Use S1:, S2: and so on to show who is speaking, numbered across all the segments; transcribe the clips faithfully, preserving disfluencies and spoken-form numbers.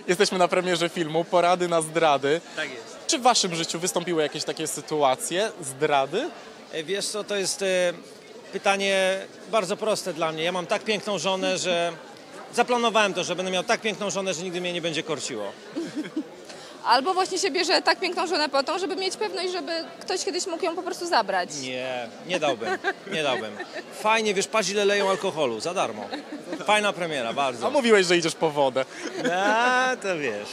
S1: Jesteśmy na premierze filmu Porady na zdrady.
S2: Tak jest.
S1: Czy w waszym życiu wystąpiły jakieś takie sytuacje zdrady?
S2: E, Wiesz co, to jest e, pytanie bardzo proste dla mnie. Ja mam tak piękną żonę, że zaplanowałem to, że będę miał tak piękną żonę, że nigdy mnie nie będzie korciło.
S3: Albo właśnie się bierze tak piękną żonę po to, żeby mieć pewność, żeby ktoś kiedyś mógł ją po prostu zabrać.
S2: Nie, nie dałbym, nie dałbym. Fajnie, wiesz, patrz ile leją alkoholu, za darmo. Fajna premiera,
S1: A
S2: bardzo.
S1: mówiłeś, że idziesz po wodę.
S2: A, to wiesz.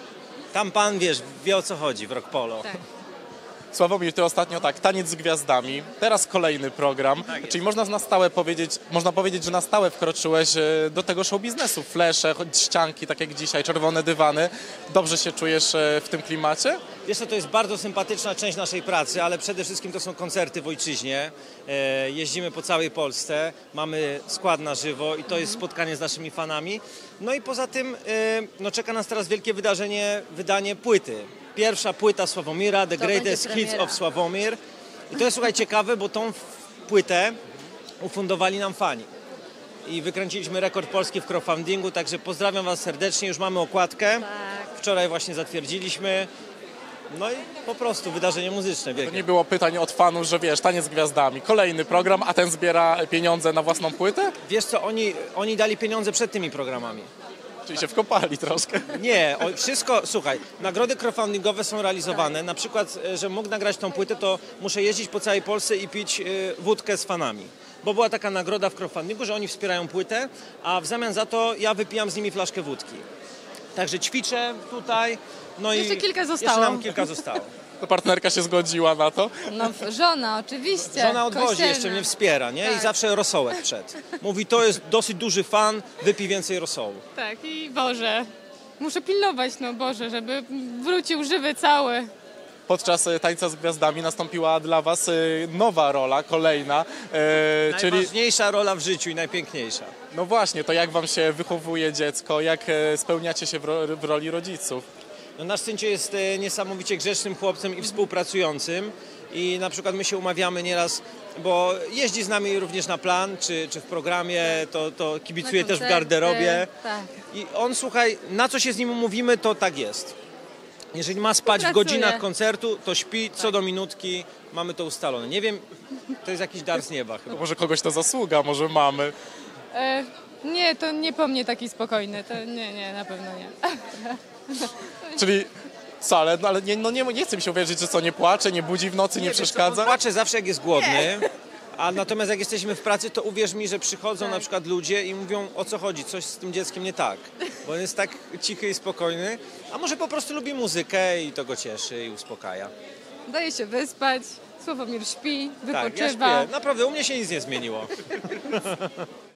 S2: Tam pan, wiesz, wie o co chodzi w Rock Polo.
S3: Tak.
S1: Sławomir, ty ostatnio tak, Taniec z Gwiazdami, teraz kolejny program,
S2: Tak jest.
S1: czyli można na stałe powiedzieć, można powiedzieć, że na stałe wkroczyłeś e, do tego show biznesu. Flesze, choć ścianki, tak jak dzisiaj, czerwone dywany. Dobrze się czujesz e, w tym klimacie?
S2: Wiesz co, to jest bardzo sympatyczna część naszej pracy, ale przede wszystkim to są koncerty w ojczyźnie. E, jeździmy po całej Polsce, mamy skład na żywo i to jest spotkanie z naszymi fanami. No i poza tym e, no czeka nas teraz wielkie wydarzenie, wydanie płyty. Pierwsza płyta Sławomira, The
S3: To
S2: Greatest
S3: będzie
S2: Hits
S3: premiera.
S2: of Sławomir. I to jest, słuchaj, ciekawe, bo tą f- płytę ufundowali nam fani. I wykręciliśmy rekord polski w crowdfundingu, także pozdrawiam was serdecznie, już mamy okładkę.
S3: Tak.
S2: Wczoraj właśnie zatwierdziliśmy. No i po prostu wydarzenie muzyczne
S1: To
S2: wielkie.
S1: nie było pytań od fanów, że wiesz, Taniec z Gwiazdami, kolejny program, a ten zbiera pieniądze na własną płytę?
S2: Wiesz co, oni, oni dali pieniądze przed tymi programami.
S1: Czyli się wkopali troszkę.
S2: Nie, o, wszystko, słuchaj, nagrody crowdfundingowe są realizowane. Na przykład, e, że mógł nagrać tą płytę, to muszę jeździć po całej Polsce i pić e, wódkę z fanami. Bo była taka nagroda w crowdfundingu, że oni wspierają płytę, a w zamian za to ja wypijam z nimi flaszkę wódki. Także ćwiczę tutaj, no
S3: Jeszcze
S2: i
S3: kilka
S2: jeszcze
S3: zostało.
S2: nam kilka zostało.
S1: To partnerka się zgodziła na to.
S3: No żona, oczywiście.
S2: Żona odwozi,
S3: Kościelna.
S2: jeszcze mnie wspiera, nie? I
S3: Tak.
S2: zawsze rosołek przed. Mówi, to jest dosyć duży fan, wypij więcej rosołu.
S4: Tak, i Boże, muszę pilnować, no Boże, żeby wrócił żywy cały.
S1: Podczas e, Tańca z Gwiazdami nastąpiła dla was e, nowa rola, kolejna, e, czyli
S2: Najważniejsza rola w życiu i najpiękniejsza.
S1: no właśnie, to jak wam się wychowuje dziecko, jak e, spełniacie się w, ro, w roli rodziców.
S2: No, nasz syncio jest e, niesamowicie grzecznym chłopcem i współpracującym i na przykład my się umawiamy nieraz, bo jeździ z nami również na plan, czy, czy w programie, to, to kibicuje
S3: Na
S2: też w
S3: koncerty,
S2: garderobie.
S3: Tak.
S2: I on, słuchaj, na co się z nim umówimy, to tak jest. Jeżeli ma spać w
S3: Pracuje.
S2: godzinach koncertu, to śpi co do minutki, mamy to ustalone. Nie wiem, to jest jakiś dar z nieba chyba.
S1: Może kogoś to zasługa, może mamy.
S4: E, nie, to nie po mnie taki spokojny, to nie, nie, na pewno nie.
S1: Czyli co, ale, no, ale nie, no nie, nie chcę mi się uwierzyć, że co, nie płacze, nie budzi w nocy, nie,
S2: wiesz co,
S1: przeszkadza?
S2: on płacze zawsze jak jest głodny, a natomiast jak jesteśmy w pracy, to uwierz mi, że przychodzą
S3: Tak.
S2: na przykład ludzie i mówią, o co chodzi, coś z tym dzieckiem nie tak, bo on jest tak cichy i spokojny, a może po prostu lubi muzykę i to go cieszy i uspokaja.
S4: Daje się wyspać, Sławomir śpi,
S2: Tak, ja
S4: wypoczywa.
S2: śpię. Naprawdę, u mnie się nic nie zmieniło.